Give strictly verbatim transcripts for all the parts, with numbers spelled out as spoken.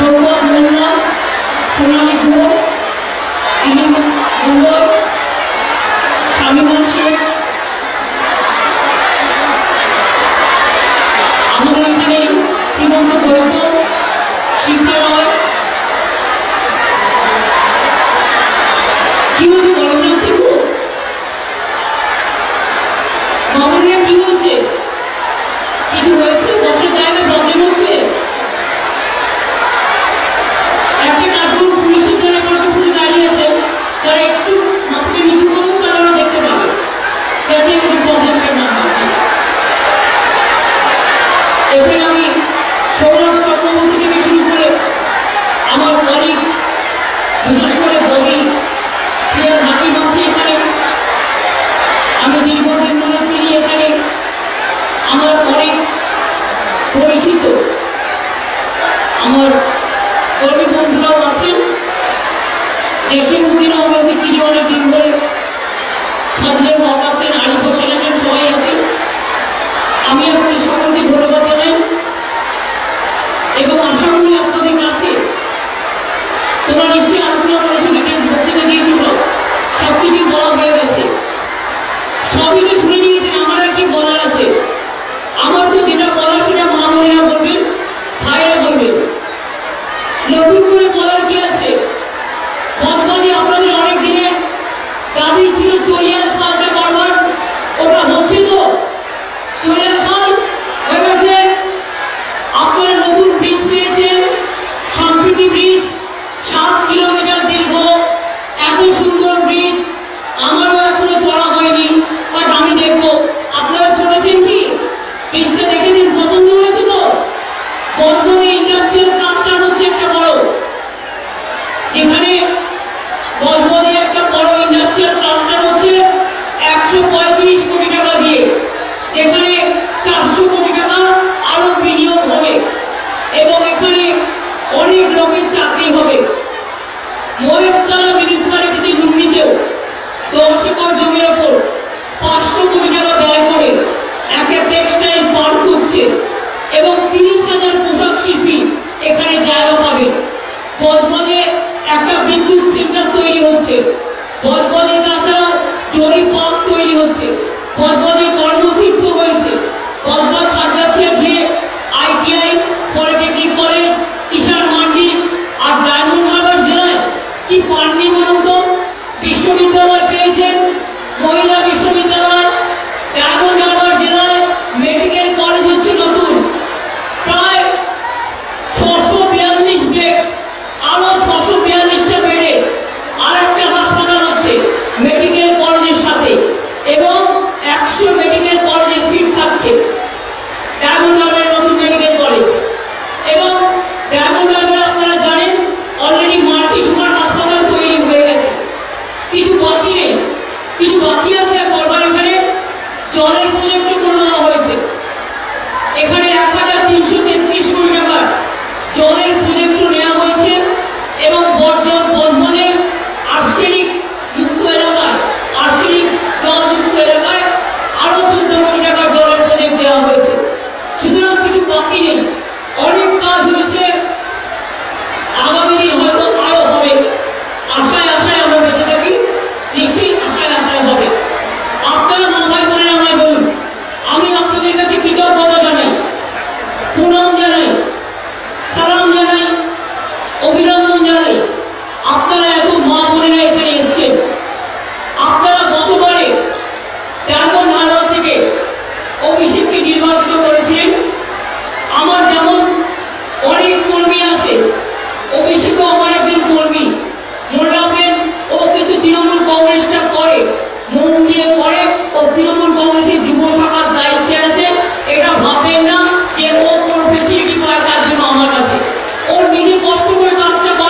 সৌগত মোল্লা, সোনালী গুহ, ইনিম মুগল, শামিমা শেখ, আমাদের এখানে শ্রীমন্ত বৈদ্য, শিক্ষা রয়। কি হয়েছে বলেন না শিবু মামুনিয়া, কি হয়েছে? কিছু হয়েছে? বসার জায়গায় প্রবলেম হচ্ছে? একটা কাজ করুন, পুলিশের যারা পাশে পুলিশ দাঁড়িয়ে আছে তারা একটু মাথাটা নিচু করুন, তারা ওরা দেখতে পাবে যাতে এখানে প্রবলেমটা না হয়। এখানে আমি সৌরভ চক্রবর্তী থেকে শুরু করে আমার কলিগ, বিশেষ করে ববি প্রিয়ার হাকিম আছে এখানে, আমি দীর্ঘদিন ধরে চিনি এখানে, আমার অনেক পরিচিত আমার কর্মী বন্ধুরাও আছেন, দেশে উদ্দিন আমাকে চিনি অনেকদিন ধরে, ফাজলে হক আছেন, আরিফ হোসেন আছেন, সবাই আছেন। আমি আপনাদের সকলকে ধন্যবাদ জানাই এবং আশা করি আপনাদের কাছে তোমরা নিশ্চয়ই আলোচনা করেছো, ডিটেলস বক্তৃতা দিয়েছি, সব সবকিছু বলা হয়ে গেছে, সবই তো শুনে নিয়েছেন। আমার আর কি বলার আছে? আমার তো যেটা বলার সেটা মা বোনেরা বলবেন, ভাইরা বলবেন, নতুন করে বলার কি আছে? বদবাজি আপনাদের অনেক দিনের দাবি ছিল, চলিয়ার খালটা করবার, ওটা হচ্ছে তো? চলিয়ার খাল হয়ে গেছে, আপনারা নতুন ব্রিজ পেয়েছেন, সম্প্রীতি ব্রিজ, সাত কিলোমিটার দীর্ঘ, এত সুন্দর ব্রিজ। আমারও এখনো চড়া হয়নি, বাট আমি দেখবো। আপনারা চলেছেন কি? ব্রিজটা দেখেছেন? পছন্দ হয়েছে তো? বদবাজি ইন্ডাস্ট্রিয়াল ক্লাস্টার হচ্ছে একটা বড়, যেখানে বদবাজি একটা বড় ইন্ডাস্ট্রিয়াল ক্লাস্টার হচ্ছে একশো পঁয়ত্রিশ কোটি টাকা দিয়ে, যেখানে চারশো কোটি টাকা আরো বিনিয়োগ হবে এবং এখানে অনেক লোকের চাকরি হবে। মহেশতলা মিউনিসিপ্যালিটিতে লুঙ্গিতেও দশ একর জমির ওপর পাঁচশো কোটি টাকা ব্যয় করে একটা টেক্সটাইল পার্ক হচ্ছে এবং তিরিশ হাজার পোশাক শিল্পী এখানে জায়গা পাবে। বদবাজে একটা বিদ্যুৎ সেন্টার তৈরি হচ্ছে, বদবাজে তাছাড়াও জরি পার্ক তৈরি হচ্ছে, বদবাজে কর্মতীর্থ হয়েছে, বদবাজ সারগাছিয়া গিয়ে ITI, polytechnic college, Kisan Mandi, আর ডায়মন্ড হারবার জেলায় কি পাননি বলুন তো? বিশ্ববিদ্যালয় পেয়েছেন, মহিলা বিশ্ববিদ্যালয়, ডায়মন্ড হারবার জেলায় মেডিকেল কলেজ হচ্ছে নতুন, প্রায় ছশো বিয়াল্লিশ বেড, আরো ছশো বিয়াল্লিশটা বেডে আর একটা হাসপাতাল হচ্ছে মেডিকেল কলেজের সাথে এবং একশো মেডিকেল কলেজের সিট থাকছে। ডায়মন্ড হারবার নতুন মেডিকেল কলেজ এবং ডায়মন্ড হারবার আপনারা জানেন অলরেডি মাল্টি সুপার হাসপাতাল তৈরি হয়ে গেছে, কিছু বাকি নেই, কিছু বাকি আছে করবার। এখানে জলের প্রজেক্ট করে দেওয়া হয়েছে, এখানে এক হাজার তিনশো তেত্রিশ কোটি টাকার জলের প্রজেক্ট নেওয়া হয়েছে এবং বর্জন বদবাজে আর্সেনিক মুক্ত এলাকায়, আর্সেনিক জল মুক্ত এলাকায় আরো চোদ্দ কোটি টাকার জলের প্রজেক্ট দেওয়া হয়েছে। সুতরাং কিছু বাকি নেই, অনেক কাজ হয়েছে, আগামী দিন হয়তো আরো হবে। আশায় আশায় আমরা বেঁচে থাকি, নিশ্চয়ই আশায় আশায় হবে। আপনারা মাথায় করে আমায় বলুন, আমি আপনাদের কাছে কৃতজ্ঞতা জানাই, প্রণাম জানাই, সালাম জানাই, অভিনন্দন জানাই। আপনারা এত মা বোনেরা এখানে এসছেন, আপনারা গতবারে ডায়মন্ড হারবার থেকে অভিষেককে নির্বাচিত করেছিলেন। আমার যেমন অনেক কর্মী আছে, অভিষেকও আমার একজন কর্মী। মনে রাখবেন, ও কিন্তু তৃণমূল কংগ্রেসটা করে, মন দিয়ে করে, ও তৃণমূল কংগ্রেসের যুব শাখার দায়িত্বে আছে। এটা ভাববেন না যে ও কোন ফেসিলিটি পায় তার জন্য আমার কাছে, ওর নিজে কষ্ট করে কাজটা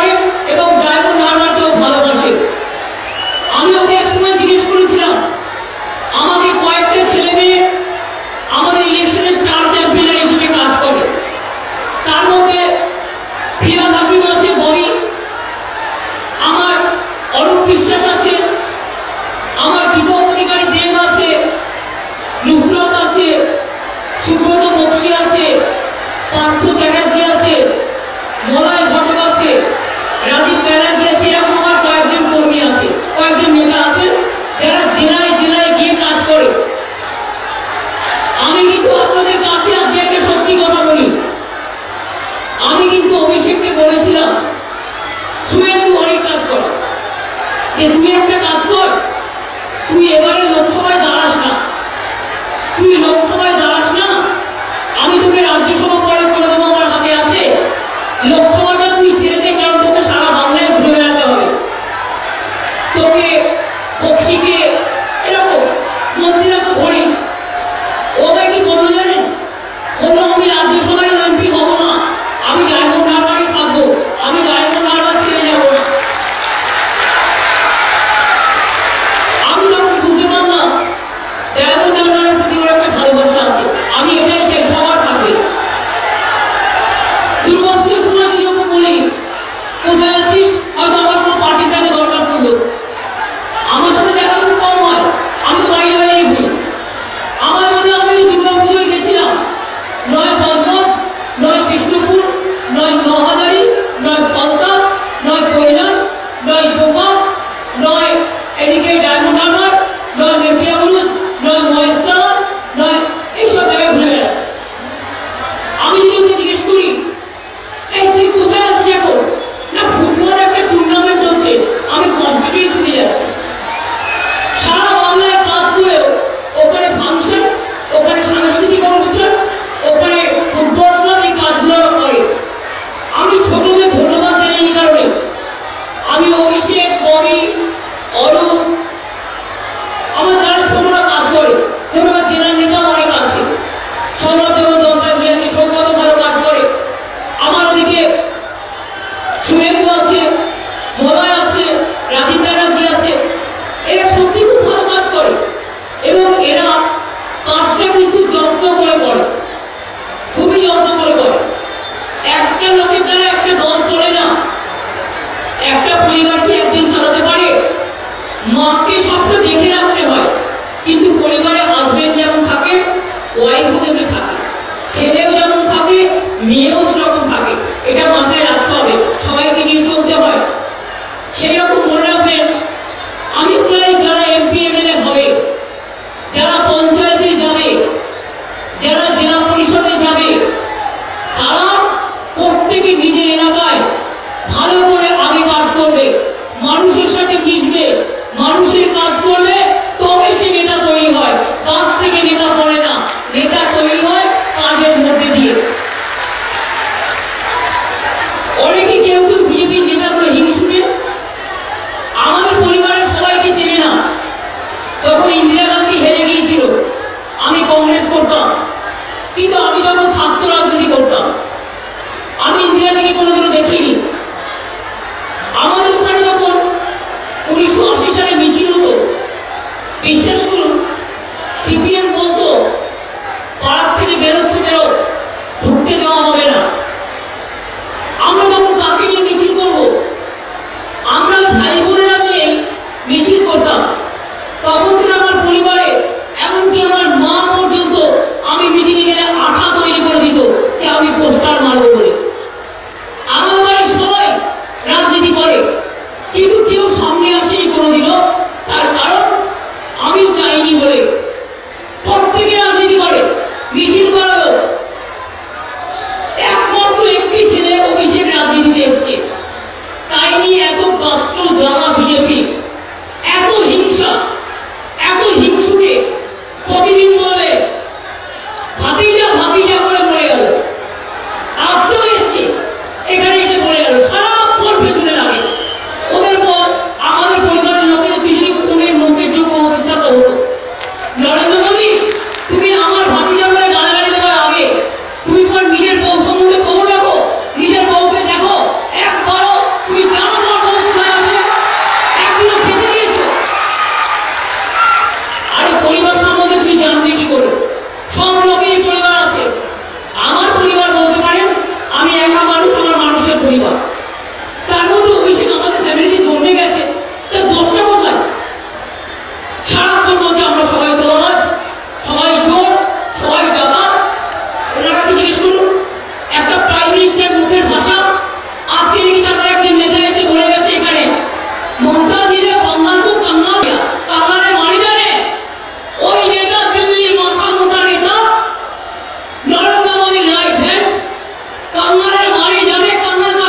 অভিষেককে বলেছিলাম শুভেন্দু অনেক কাজ কর, যে তুই একটা কাজ কর, তুই এবারে লোকসভায় দাঁড়াস না, তুই লোকসভায় দাঁড়াস না, আমি তোকে রাজ্যসভা পরে করে দেবো, আমার হাতে আছে, লোকসভাটা তুই ছেড়ে দে, কারণ তোকে সারা বাংলায় ঘুরে বেড়াতে হবে, তোকে বক্সিকে এরকম মন্ত্রীরা তো ভরি। ওরা কি বললো জানেন? বললো আমি রাজ্যসভায় এমপি হবো না, আমি ডায়মন্ড হারবারই থাকবো, আমি ডায়মন্ড হারবার ছেড়ে যাবো। আমি তখন বুঝতে পারলাম ডায়মন্ড হারবারের প্রতি ওর একটা ভালোবাসা আছে, আমি এটাই চাই সবার থাকবে। দুর্গাপুজোর সময় যদি ওকে বলি কোথায় আছিস, হয়তো আমার কোনো পার্টির কাছে দরকার পড়লো, আমার সাথে দেখা খুব কম হয়, আমি তো বাইরে বাইরে ঘুরি। আমার মনে আমি দুর্গাপুজোয় গেছিলাম, নয় বজবজ, নয় বিষ্ণুপুর, নয় নহাজারি, নয় ফলতা, নয় কৈলান, নয় চোপা, নয় এদিকে ডায়মন্ড হারবার, নয় নেপিয়াবুরুদ, নয় মহেশতলা, নয় এইসব জায়গায় ঘুরে বেড়াচ্ছি। আমি যদি ওকে জিজ্ঞেস করি এই তুই কোথায় আছিস এখন, না ফুটবল একটা টুর্নামেন্ট হচ্ছে, আমি কনস্টিটিউশনে যাচ্ছি। সারা বাংলায় কাজ করেও ওখানে ফাংশন, ওখানে সাংস্কৃতিক অনুষ্ঠান, ওখানে ফুটবল ক্লাব, এই কাজগুলো করে। আমি ছোটদের ধন্যবাদ জানাই এই কারণে, আমি অভিষেক, ববি, অরূপ, আমার যারা ছোটরা কাজ করে, ধরুন আমার জেলার নেতাও অনেক আছে, সৌরভ দেব দম্পাগুলি আছে, সৌগত ভালো কাজ করে, আমার ওদিকে শুভেন্দু আছে, মলয় আছে, রাজীব ব্যানার্জি আছে, এরা সত্যি খুব ভালো কাজ করে এবং এরা কাজটা কিন্তু যত্ন করে করে, খুবই যত্ন করে করে। একটা লোকের দ্বারা একটা দল চলে না, একটা পরিবারকে একদিন চালাতে পারে, মাকে সবটা দেখে রাখতে হয়, কিন্তু পরিবারে হাজবেন্ড যেমন থাকে, ওয়াইফও তেমনি থাকে, ছেলেও যেমন থাকে, মেয়েও সেরকম থাকে, এটা মাথায় রাখতে হবে, সবাইকে নিয়ে চলতে হয়। সেই রকম মনে রাখবেন, আমি চাই যারা এমপি এমএলএ হবে, যারা পঞ্চায়েতে যাবে, যারা জেলা পরিষদে যাবে, তারা প্রত্যেকে নিজের এলাকায় ভালো করে আগে কাজ করবে, মানুষের সাথে মিশবে, মানুষের কাজ করবে, তবে সে নেতা তৈরি হয়। কাজ থেকে নেতা পড়ে না, নেতা তৈরি হয় কাজের মধ্যে দিয়ে। অনেকে কেউ কেউ বিজেপির নেতাগুলো হিংসুটে, আমাদের পরিবারের সবাইকে চেনে না। যখন ইন্দিরা গান্ধী হেরে গিয়েছিল, আমি কংগ্রেস করতাম, কিন্তু আমি যখন ছাত্র রাজনীতি করতাম, আমি ইন্দিরাজিকে কোনোদিনও দেখিনি। আমাদের ওখানে যখন উনিশশো আশি সালে মিছিল হতো, বিশ্বাস করুন সিপিএম বলতো পাড়ার থেকে বেরোচ্ছে বেরো, ঢুকতে দেওয়া হবে না। আমরা তখন কাকে নিয়ে মিছিল করবো? আমরা ভাই বোনেরা মিলে মিছিল করতাম। তখন থেকে আমার পরিবারে এমনকি আমার মা পর্যন্ত আমি মিটিংয়ে গেলে আঠা তৈরি করে দিত যে আমি পোস্টার মারবো বলে। আমাদের বাড়ির সবাই রাজনীতি করে, কিন্তু কেউ সামনে আসেনি কোনোদিনও, তার কারণ আমি চাইনি বলে। প্রত্যেকে রাজনীতি করে, মিছিল করালো, একমাত্র একটি ছেলে অভিষেক রাজনীতিতে এসছে, তাই নিয়ে এত গাত্র জ্বালা বিজেপি, এত হিংসা, এত হিংসুকে প্রতিদিন বলবে ভাতিজা ভাতিজা করে মরে গেল। আজকেও এসছে, এখানে এসে মরে গেল, সারাক্ষণ পেছনে লাগে। ওদের পর আমাদের পরিবারের লোকের তুই যদি কোনের মুখের যোগ্য হতিস না তো হতো। নরেন্দ্র মোদী, তুমি আমার ভাতিজা বলে গালাগালি দেওয়ার আগে তুমি তোমার নিজের বউ সম্বন্ধে খবর রাখো, নিজের বউকে দেখো, একবারও তুমি জানো তোমার বউ কোথায় আছে, একদিনও খেতে দিয়েছো? আরে পরিবার সম্বন্ধে তুমি জানবে কি করে? সব লোকেরই পরিবার আছে। আমার পরিবার বলতে পারেন আমি একা মানুষ, আমার মানুষের পরিবার, তার মধ্যে অভিষেক আমাদের ফ্যামিলিতে জন্মে গেছে, তার দোষটা কোথায়? সারাক্ষণ বলছে আমরা সবাই তোলামাজ, সবাই চোর, সবাই ডাকাত। ওনারা কি জিজ্ঞেস করুন, একটা প্রাইম মিনিস্টার মুখের ভাষা, আজকে নাকি তাদের একদিন নেতা এসে বলে গেছে এখানে মমতা দিলে বাংলার তো কান্না কান্নারে মারি জানে, ওই নেতা দিল্লির মাথা মোটা নেতা নরেন্দ্র মোদীর রাইট হ্যান্ড, কান্নারের মারি জানে, কান্নার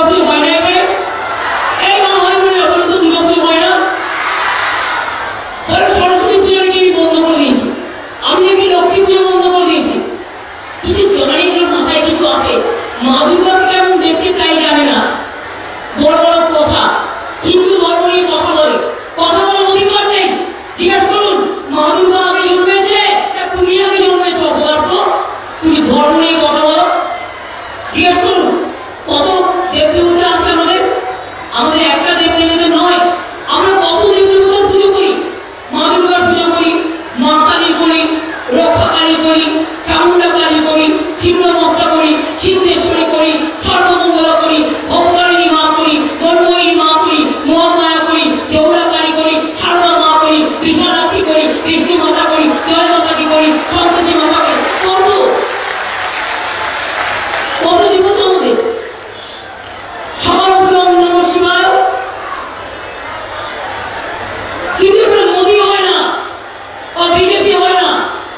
দুর্গাপুজো হয় না এখানে? এই মা হয় বলে এখন তো দুর্গাপুজো হয় না। পরে সরস্বতী পুজো নাকি আমি বন্ধ করে দিয়েছি, আমি নাকি লক্ষ্মী পুজো বন্ধ করে দিয়েছি। কিছু জানি না, মাথায় কিছু আসে। মা দুর্গাকে কেমন দেখতে তাই জানে না, বড় বড় কথা হিন্দু ধর্ম নিয়ে কথা বলে, কথা বলার অধিকার নেই। জিজ্ঞাসা করুন মা দুর্গা আগে জন্মেছে না তুমি আগে জন্মেছ? অপদার্থ, তুমি ধর্ম নিয়ে কথা বলো। জিজ্ঞাসা করুন কত দেবদেবতা আছে আমাদের, আমাদের একটা দেবদেবতা নয়, আমরা কত দেবদেবতার পুজো করি। মা দুর্গার পুজো করি, মা কালী করি, রক্ষা কালী করি, চামুন্ডা কালী করি, ছিন্নমস্তা করি, সিদ্ধেশ্বরী করি, সর্বমঙ্গলা করি, ভবতারিণী মা করি, মন্ময়ী মা করি, মহামায়া করি, জৌরাকালী করি, সারদা মা করি, বিশালাক্ষী করি, বিষ্ণু মাতা করি, জয় মাতাকে করি, সন্তোষী মাতা করি। কত কত দেবতা আমাদের। সবার উপরে ওম নমঃ শিবায়। কিন্তু এখানে মোদী হয় না বা বিজেপি হয় না।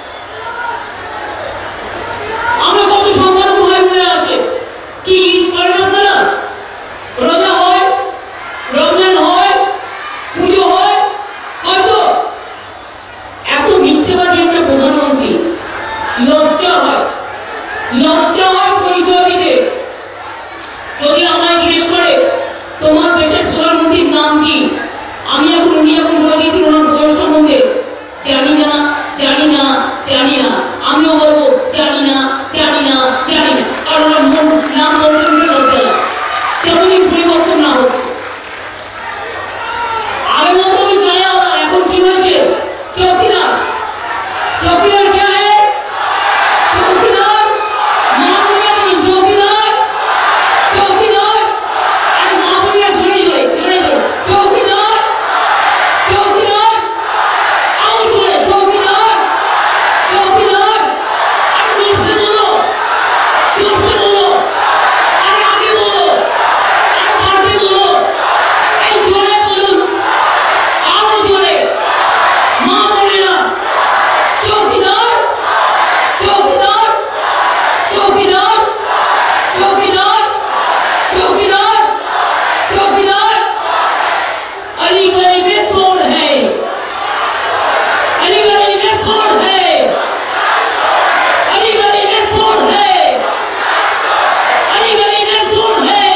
আমরা কত সংখ্যালঘু ভাই বোনেরা আছে, কি ঈদ করেন আপনারা? রোজা হয়, রমজান হয়, পুজো হয়, হয়তো এত মিথ্যেবাদী একটা প্রধানমন্ত্রী, লজ্জা হয়, লজ্জা হয় পরিচয় দিতে। যদি আমায় জিজ্ঞেস করে তোমার দেশের প্রধানমন্ত্রীর নাম কি, আমি এখন উনি এখন বলে দিয়েছি ওনার বয়স সম্বন্ধে জানি না, জানি না, জানি না। আমিও বলবো জানি না, জানি না, জানি না, আর ওনার নাম বলতে লজ্জা লাগে। যতদিন পরিবর্তন না হচ্ছে, আগে মতো আমি জানি না, এখন কি হয়েছে? চৌকিদার, চৌকিদার কে है? চৌকিদার মা বোনেরা, চৌকিদার, চৌকিদার, আরে মা বোনেরা জোরে জোরে জোরে জোরে চৌকিদার, চৌকিদার, আরো জোরে চৌকিদার, চৌকিদার, আরে জোরসে বলো, জোরসে বলো, আরে আগে বলো, আরে বাড়তে বলো, এই জোরে বলুন, আরো জোরে। মা বোনেরা, চৌকিদার, চৌকিদার, চৌকিদার, চৌকিদার, चौकीदार, चौकीदार, अलीगढ़ में सोड है, अलीगढ़ में सोड है, अलीगढ़ में सोड है, अलीगढ़ में सोड है।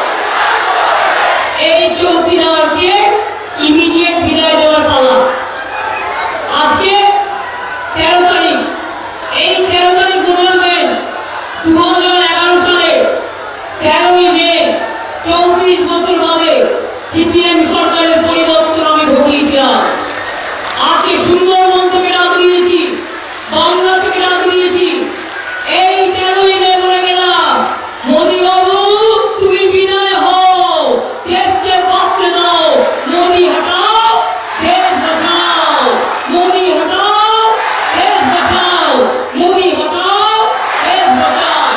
এই চৌকিদারকে ইমিডিয়েট বিদায় দেওয়ার পালা। আজকে তেরো তারিখ, এই তেরো তারিখ মনে রাখবেন দু হাজার এগারো সালে তেরোই মে চৌত্রিশ বছর বাদে সিপিএম সরকারের পরিবর্তন আমি ঘটিয়েছিলাম। আজকে সুন্দরবন থেকে ডাক দিয়েছি, বাংলা থেকে ডাক দিয়েছি, এই তেরোই মে বলে গেলাম মোদী বাবু তুমি বিদায় হও, দেশকে বাঁচতে দাও, মোদী হটাও, দেশ বাঁচাও, মোদী হটাও, দেশ বাঁচাও, মোদী হটাও, দেশ বাঁচাও।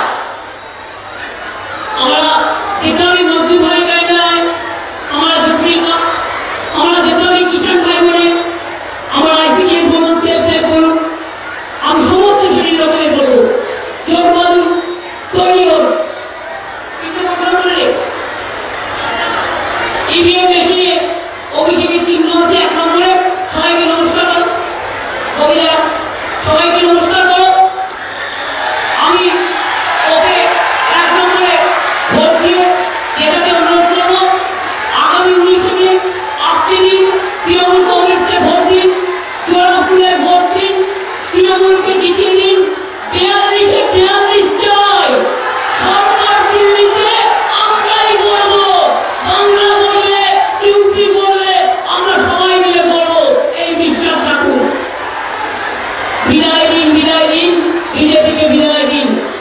আমরা যেটা আমি মজদুর ভাই গাই নাই, আমরা জুটমি আমরা যেটা আমি কিষাণ ভাই বলে, আমরা আইসিডিএস বলুন, সেফ হেল্প বলুন, আমি সমস্ত শ্রেণীর লোকেদের বলবো জোট বাঁধুন, তৈরি হন। ইভিএম মেশিনে অভিষেকের চিহ্ন আছে এক নম্বরে, সবাইকে নমস্কার করো, কবিরা সবাইকে নমস্কার করো। আমি ওকে এক নম্বরে ভোট দিয়ে যেটাকে অনুরোধ করবো, আগামী উনিশে মে আসছে দিন তৃণমূল কংগ্রেসকে ভোট দিন, চুয়ানব্বই ভোট দিন, তৃণমূলকে জিতিয়ে দিন। বিয়াল্লিশে বিয়াল্লিশ চাই, সরকার দিল্লিতে আমরাই বলবো, বাংলা বললে, ইউপি বললে আমরা সবাই মিলে বলবো, এই বিশ্বাস রাখুন। বিদায় দিন, বিদায় দিন, বিজেপিকে বিদায় দিন।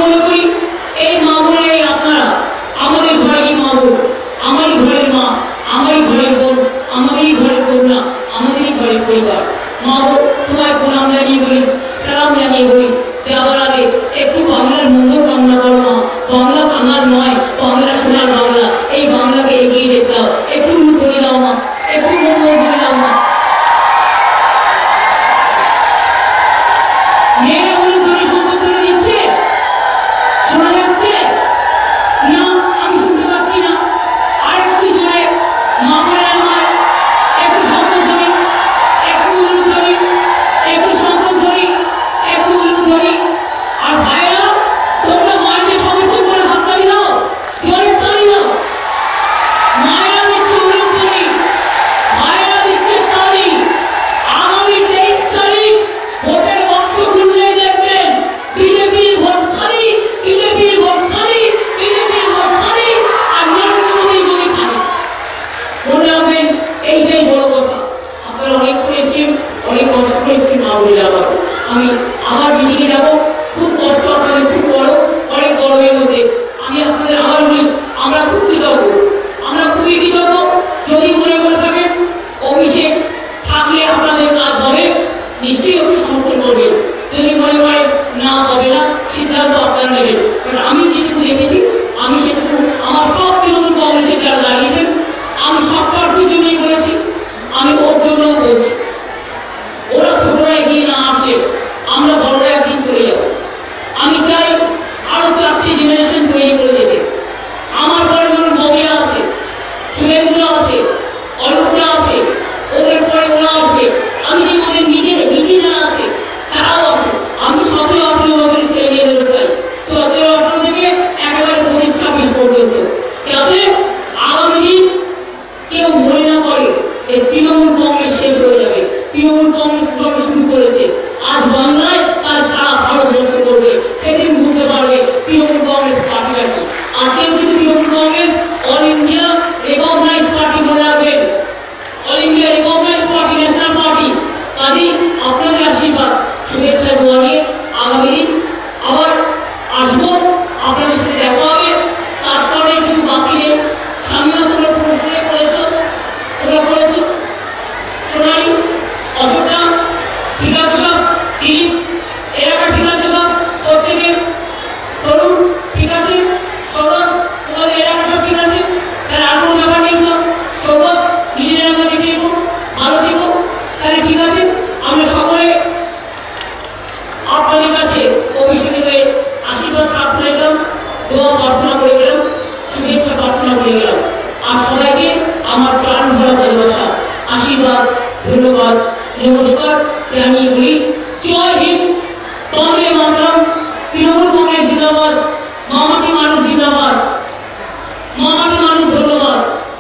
মনে করি এই মা বোনেরাই আপনারা, আমাদের ঘরে কি মা বোন, আমারই ঘরের মা, আমারই ঘরের বোন, আমাদেরই ঘরের কন্যা, আমাদেরই ঘরের পরিবার। মা গো, তোমায় প্রণাম জানিয়ে বলি, সালাম জানিয়ে বলি, যাওয়ার আগে একটু বাংলার মঙ্গল কামনা করো মা। বাংলা বাংলার নয়, বাংলা সোনার বাংলা, এই বাংলাকে এগিয়ে যেতে দাও, একটু ধরে দাও মা, একটু মঙ্গল ধরে দাও মা। মেয়েরা হলুদ ধরে সম্পদ ধরে দিচ্ছে, শোনা যাচ্ছে না? আমি শুনতে পাচ্ছি না। আর একটু জোরে মা বোনেরা নয়, একটু সম্পদ ধরি, একটু হলুদ ধরি, একটু সম্পদ ধরি, একটু হলুদ ধরি। আর ভাইয়েরা, তোমরা মায়েদের সমর্থন করে হাততালি দাও, জোরে তালি দাও। মায়েরা দিচ্ছে হলুদ ধরি, ভাইয়েরা দিচ্ছে তালি। আগামী তেইশ তারিখ ভোটের বাক্স খুললে দেখবেন বিজেপির ভোট খালি, বিজেপির ভোট খালি, বিজেপির ভোট খালি, আর নরেন্দ্র মোদীর জমি খালি। মনে রাখবেন, এইটাই বড় কথা। আপনারা অনেক করে এসছেন, অনেক কষ্ট করে এসছেন মা বোনেরা। আবার আমি আবার মিটিংয়ে যাবো, খুব কষ্ট আপনাদের, খুব বড়, অনেক গরমের মধ্যে। আমি আপনাদের আবার বলি, আমরা খুব কৃতজ্ঞ, আমরা খুবই কৃতজ্ঞ। যদি মনে করে থাকেন অভিষেক থাকলে আপনাদের কাজ হবে, নিশ্চয়ই ওকে সমর্থন করবেন। যদি মনে করেন না হবে না, সিদ্ধান্ত আপনারা নেবেন। কারণ আমি যেটুকু দেখেছি, আমি সেটুকু আমার সব তৃণমূল কংগ্রেসের যারা দাঁড়িয়েছেন, আমি সব প্রার্থীর জন্যই বলেছি, আমি ওর জন্যও বলছি। ওরা ছোটরা এগিয়ে না আসলে আমরা বড়রা একদিন চলে যাব। আমি চাই আরো চারটি জেনারেশন তৈরি করে দিতে। আমার পরে ধরুন ববিরা আছে, শুভেন্দুরা আছে, অরূপরা আছে, ওদের পরে ওরা আসবে। আমি যে ওদের নিচে নিচে যারা আছে তারাও আছে। আমি সতেরো আঠেরো বছরের ছেলে মেয়েদের চাই, সতেরো আঠেরো থেকে একেবারে পঁচিশ ছাব্বিশ পর্যন্ত, যাতে আগামী দিন কেউ মনে না করে এই তৃণমূল কংগ্রেস শেষ হয়ে যাবে। তৃণমূল কংগ্রেস সব শুরু করেছে, আজ বাংলায় কাল সারা ভারতবর্ষ করবে। সেদিন বুঝতে পারবে তৃণমূল কংগ্রেস পার্টিটা কি। আজকে কিন্তু Trinamool Congress all India recognize party, মনে রাখবেন, all India recognize party, national party. কাজেই আপনাদের আশীর্বাদ, শুভেচ্ছা দোয়া নিয়ে আগামী দিন আবার আসবো, আপনাদের সাথে দেখা হবে। কাজ করার কিছু বাকি নেই। সামনে তোমরা প্রশ্ন করেছো, তোমরা করেছো সোনালি, অশোকটা ঠিক আছে, সব ঠিক, এলাকা ঠিক আছে, সব প্রত্যেকে তরুণ ঠিক আছে, সৌরভ তোমাদের এলাকা সব ঠিক আছে, তাহলে আর কোনো ব্যাপার নেই তো। সৌরভ নিজের এলাকা দেখে একটু ভালো থেকো, তাহলে ঠিক আছে। আমরা সকলে আপনাদের কাছে অভিষেকের হয়ে আশীর্বাদ প্রার্থনা করলাম, দোয়া প্রার্থনা করে গেলাম, শুভেচ্ছা প্রার্থনা করে গেলাম। আর সবাইকে আমার প্রাণ ভরা ভালোবাসা, আশীর্বাদ, ধন্যবাদ, নমস্কার জানিয়ে বলি জয় হিন্দ, বন্দে মাতরম, তৃণমূল কংগ্রেস জিন্দাবাদ, মামাটি মানুষ জিন্দাবাদ, মামাটি মানুষ ধন্যবাদ,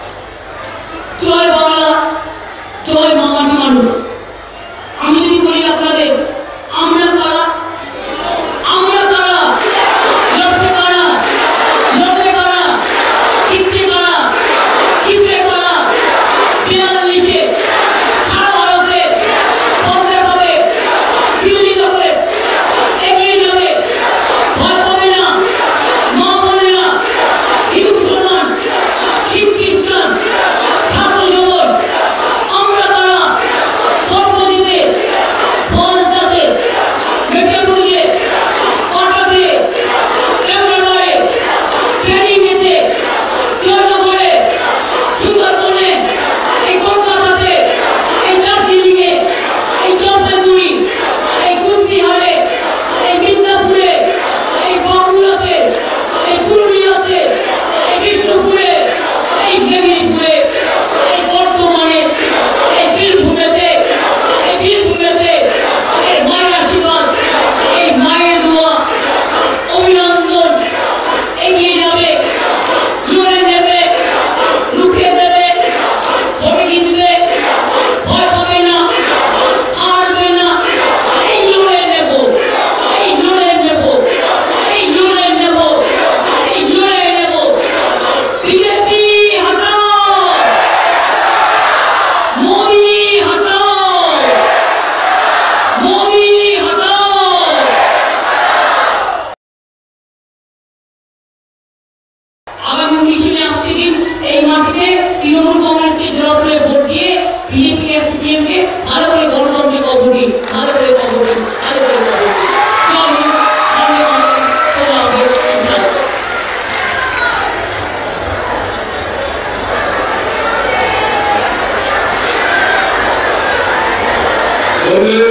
জয় বাংলা, জয় মামাটি মানুষ। আমি যদি বলি আপনাদের, আমরা কারা, আমরা কারা, লড়ছে কারা, লড়বে কারা, জিতছে কারা, জিতবে কারা, বিয়াল্লিশে সারা ভারতে, পদ্মে পদে, দিল্লি দখলে, ওরে